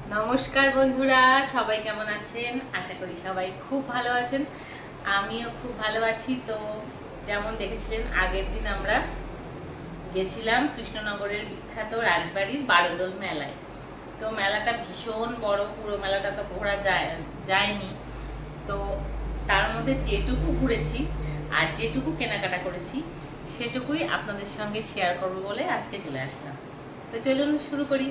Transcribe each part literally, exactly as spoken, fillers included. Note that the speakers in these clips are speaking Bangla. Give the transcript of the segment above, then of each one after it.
নমস্কার বন্ধুরা, সবাই কেমন আছেন? আশা করি সবাই খুব ভালো আছেন। আমিও খুব ভালো আছি। তো যেমন দেখেছিলেন, আগের দিন আমরা গেছিলাম কৃষ্ণনগরের বিখ্যাত রাজবাড়ির বারোদোল মেলায়। তো মেলাটা ভীষণ বড়, পুরো মেলাটা তো ঘোরা যায় যায়নি। তো তার মধ্যে যেটুকু ঘুরেছি আর যেটুকু কেনাকাটা করেছি সেটুকুই আপনাদের সঙ্গে শেয়ার করবো বলে আজকে চলে আসলাম। তো চলুন শুরু করি।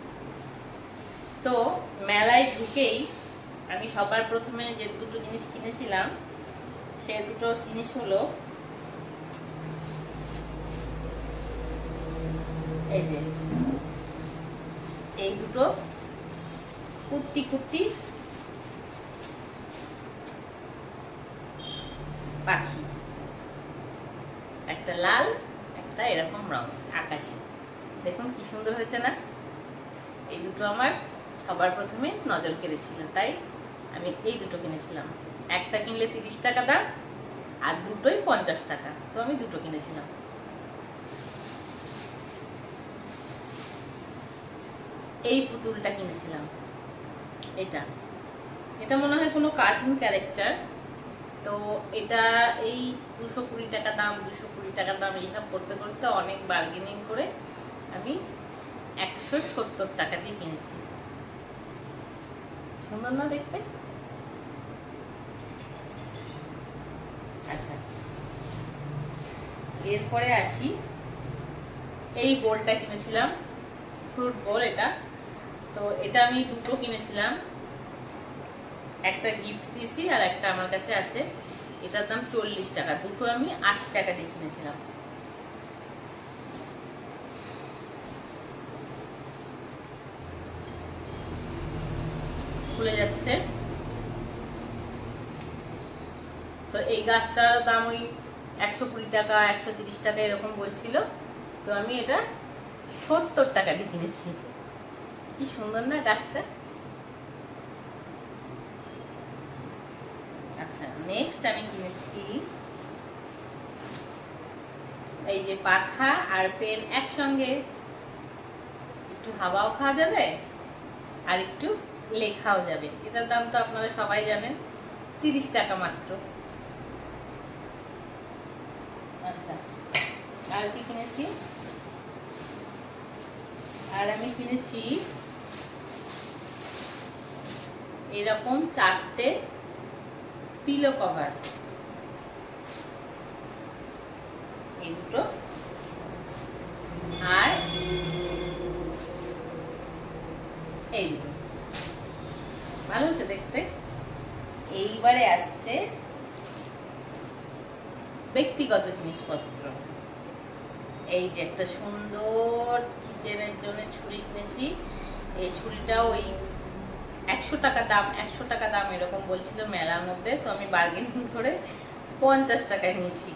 তো মেলায় ঢুকেই আমি সবার প্রথমে যে দুটো জিনিস কিনেছিলাম সে দুটো জিনিস হলো এই যে এই দুটো কুর্তি কুর্তি পাখি, একটা লাল একটা এরকম রঙ আকাশি। দেখুন কি সুন্দর হয়েছে না? এই দুটো আমার সবার প্রথমে নজর কেড়েছিল, তাই আমি এই দুটো কিনেছিলাম। একটা কিনলে তিরিশ টাকা দাম আর দুটোই পঞ্চাশ টাকা, তো আমি দুটো কিনেছিলাম। এই পুতুলটা কিনেছিলাম, এটা এটা মনে হয় কোনো কার্টুন ক্যারেক্টার। তো এটা এই দুশো কুড়ি টাকা দাম দুশো কুড়ি টাকা দাম এইসব করতে করতে অনেক বার্গেনিং করে আমি একশো সত্তর টাকা দিয়ে কিনেছি। সুন্দর না দেখতে? আচ্ছা, এরপরে আসি, এই বোলটা কিনেছিলাম, ফ্রুট বোল এটা। তো এটা আমি দুটো কিনেছিলাম, একটা গিফট দিয়েছি আর একটা আমার কাছে আছে। এটার দাম চল্লিশ টাকা, দুটো আমি আশি টাকা দিয়ে কিনেছিলাম। খুলে যাচ্ছে। তো এই গাছটার দাম ওই একশো কুড়ি টাকা একশো তিরিশ টাকা এরকম বলছিল, তো আমি এটা সত্তর টাকা দিয়ে কিনেছি। কি সুন্দর না গাছটা? আচ্ছা, নেক্সট আমি কিনেছি এই যে পাখা আর পেন একসঙ্গে, একটু হাওয়াও খাওয়া যাবে আর একটু লেখাও যাবে। এটার দাম তো আপনারা সবাই জানেন, তিরিশ টাকা মাত্র। আচ্ছা, আর কি কিনেছি? আর আমি কিনেছি এরকম চারটে পিলো কভার, এই দুটো, আর এই দুটো। ভালো হচ্ছে দেখতে। এইবারে আসছে ব্যক্তিগত জিনিসপত্র। এই যে একটা সুন্দর কিচেনের জন্য ছুরি কিনেছি। এই ছুরিটা ওই একশো টাকা দাম একশো টাকা দাম এরকম বলছিল মেলার মধ্যে, তো আমি বার্গেনিং করে পঞ্চাশ টাকায় নিয়েছি।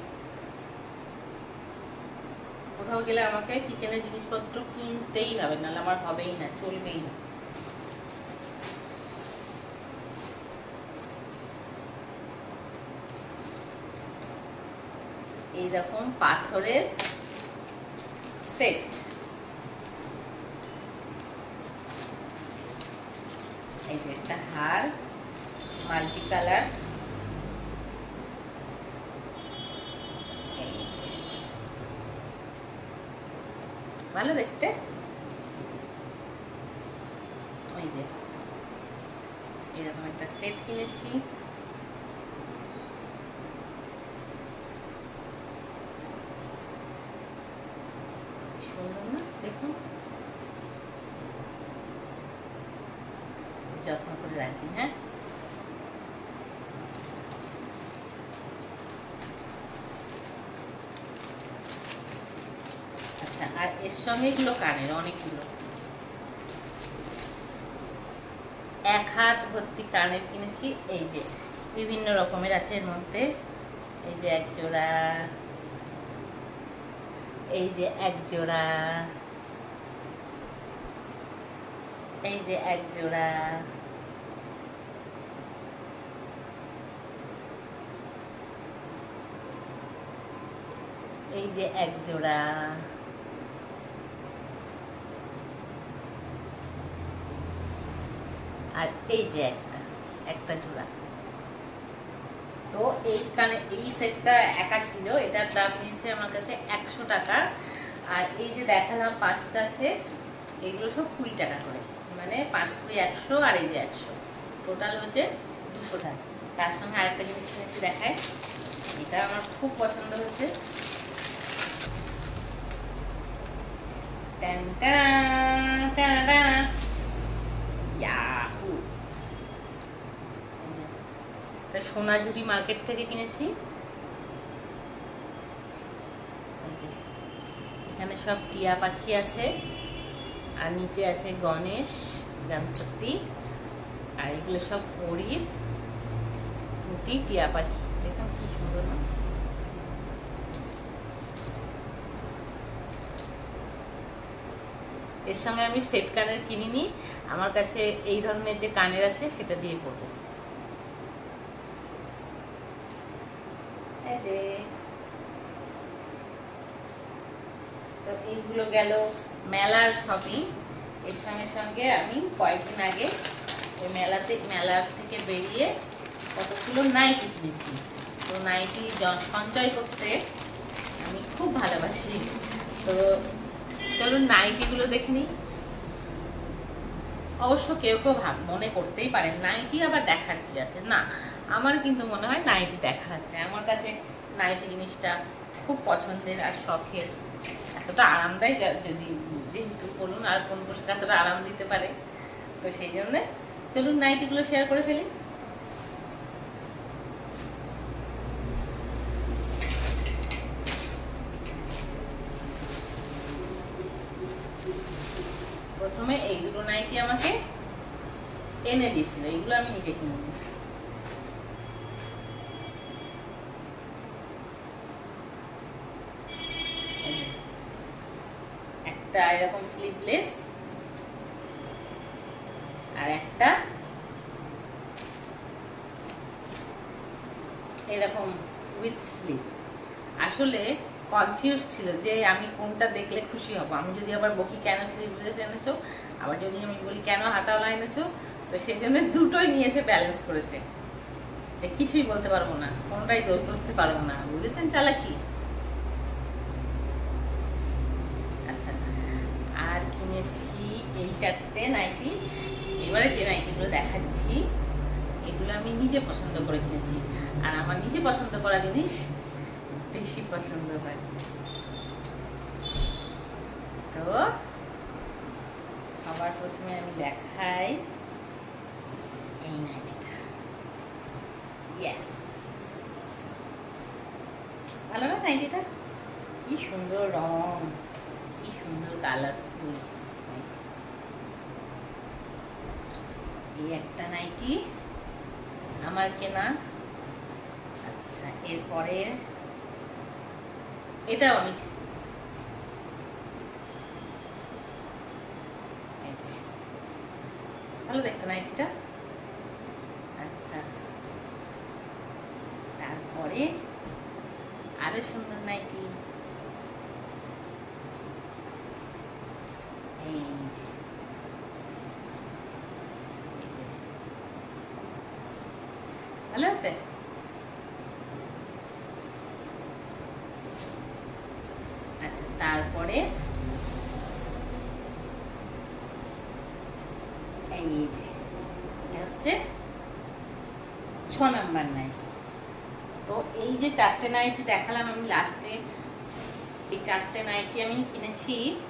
কোথাও গেলে আমাকে কিচেনের জিনিসপত্র কিনতেই হবে, নাহলে আমার হবেই না, চলবেই না। এইরকম পাথরের সেট, এই যে একটা হার মাল্টি কালার, ভালো দেখতে। ওই যে এরকম একটা সেট কিনেছি। সুন্দর না? দেখুন, যত্ন করে রাখি। হ্যাঁ, আচ্ছা, আর এর সঙ্গে এগুলো কানের অনেকগুলো, এক হাত ভর্তি কানের কিনেছি। এই যে বিভিন্ন রকমের আছে এর মধ্যে, এই যে এক জোড়া, এই যে এক জোড়া, এই যে এক জোড়া, এই যে এক জোড়া, আর এই যে একটা একটা জোড়া। তো এইখানে এই সেটটা একা ছিল, এটার দাম নিয়েছে আমার কাছে একশো টাকা। আর এই যে দেখালাম পাঁচটা সেট, এগুলো সব কুড়ি টাকা করে, মানে পাঁচ কুড়ি একশো, আর এই যে একশো, টোটাল হচ্ছে দুশো টাকা। তার সঙ্গে আরেকটা জিনিস কিনেছি, দেখায়, এটা আমার খুব পছন্দ হচ্ছে। সোনাঝুরি মার্কেট থেকে কিনেছি। এখানে সব টিয়া পাখি আছে, আর নিচে আছে গণেশ, গণপতি, আর এগুলো সব পরীর পুঁতি টিয়া পাখি। দেখুন কি সুন্দর না। এর সঙ্গে আমি সেট কানের কিনিনি, আমার কাছে এই ধরনের যে কানের আছে সেটা দিয়ে পরবো। তো এইগুলো গেল মেলার শপিং। এর সঙ্গে সঙ্গে আমি কয়েকদিন আগে ওই মেলাতে মেলার থেকে বেরিয়ে কতগুলো নাইটি কিনেছি। তো নাইটি সঞ্চয় করতে আমি খুব ভালোবাসি। তো চলুন নাইটিগুলো দেখে নিই। অবশ্য কেউ কেউ ভাব মনে করতেই পারেন নাইটি আবার দেখার কি আছে, না, আমার কিন্তু মনে হয় নাইটি দেখার আছে। আমার কাছে নাইটি জিনিসটা খুব পছন্দের আর শখের। এতটা আরাম দেয়, যদি যেহেতু বলুন আর কোন পোশাক এতটা আরাম দিতে পারে, তো সেই জন্য চলুন নাইটিগুলো শেয়ার করে ফেলি। প্রথমে এই দুটো নাইটি আমাকে এনে দিয়েছিল, এইগুলো আমি নিজে কিনে নিই। একটা এরকম স্লিভলেস, আর একটা এরকম উইথ স্লিভ। আসলে কনফিউজ ছিল যে আমি কোনটা দেখলে খুশি হব। আমি যদি আবার বকি কেন স্লিভলেস এনেছো, আবার যদি আমি বলি কেন হাতাওয়ালা এনেছো, তো সেই জন্য দুটোই নিয়ে এসে ব্যালেন্স করেছে। কিছুই বলতে পারবো না, কোনটাই দোষ ধরতে পারবো না, বুঝেছেন চালাকি। আচ্ছা, আর কিনেছি এই চারটে নাইটি। এবারে যে নাইটিগুলো দেখাচ্ছি এগুলো আমি নিজে পছন্দ করে কিনেছি, আর আমার নিজে পছন্দ করা জিনিস বেশি পছন্দ হয়। তো সবার প্রথমে আমি দেখাই এই নাইটিটা। ইয়েস, ভালো না নাইটিটা? কি সুন্দর রং, কি সুন্দর কালারফুল। এই একটা নাইটি আমার কেনা। আচ্ছা, এরপরে এটাও আমি, ভালো দেখতে নাইটিটা। আচ্ছা, তারপরে আরো সুন্দর নাইটি, এই যে ভালো আছে। আচ্ছা, তারপরে এই যে এটা হচ্ছে ছ নাম্বার নাইটি। তো এই যে চারটে নাইটি দেখালাম আমি লাস্টে, এই চারটে নাইটি আমি কিনেছি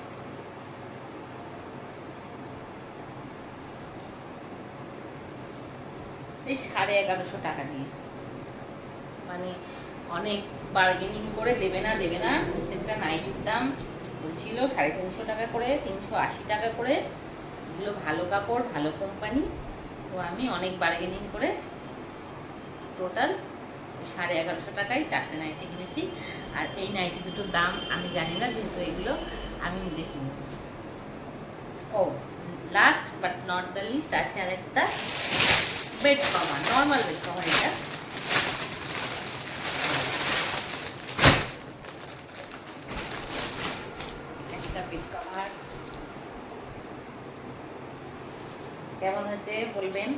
এই সাড়ে এগারোশো টাকা দিয়ে। মানে অনেক বার্গেনিং করে দেবে না দেবে না প্রত্যেকটা নাইটির দাম বলছিল সাড়ে তিনশো টাকা করে, তিনশো আশি টাকা করে। এগুলো ভালো কাপড়, ভালো কোম্পানি। তো আমি অনেক বার্গেনিং করে টোটাল সাড়ে এগারোশো টাকায় চারটে নাইটি কিনেছি। আর এই নাইটি দুটোর দাম আমি জানি না, যেহেতু এগুলো আমি নিজে কিনি। ও last but not the least আছে আর একটা bed cover, normal bed cover. এটা একটা বেড কভার কেমন হয়েছে বলবেন।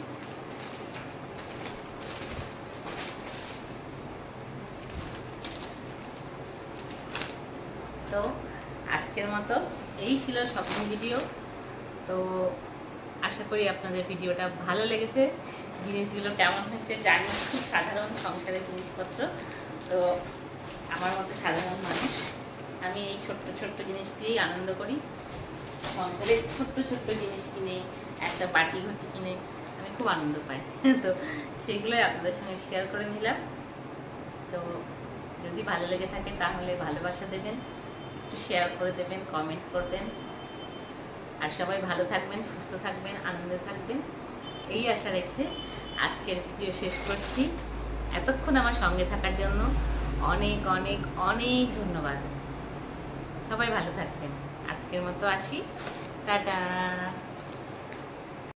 তো আজকের মতো এই ছিল শপিং ভিডিও। তো আশা করি আপনাদের ভিডিওটা ভালো লেগেছে। জিনিসগুলো কেমন হয়েছে জানি, খুব সাধারণ সংসারের জিনিসপত্র। তো আমার মতো সাধারণ মানুষ, আমি এই ছোট্ট ছোট্ট জিনিস দিয়েই আনন্দ করি। সংসারের ছোট্ট ছোট্ট জিনিস কিনে, একটা বাটি ঘটি কিনে আমি খুব আনন্দ পাই। তো সেগুলোই আপনাদের সঙ্গে শেয়ার করে নিলাম। তো যদি ভালো লেগে থাকে তাহলে ভালোবাসা দেবেন, একটু শেয়ার করে দেবেন, কমেন্ট করবেন। আর সবাই ভালো থাকবেন, সুস্থ থাকবেন, আনন্দে থাকবেন, এই আশা রেখে আজকের ভিডিও শেষ করছি। এতক্ষণ আমার সঙ্গে থাকার জন্য অনেক অনেক অনেক ধন্যবাদ। সবাই ভালো থাকবেন। আজকের মতো আসি, টাটা।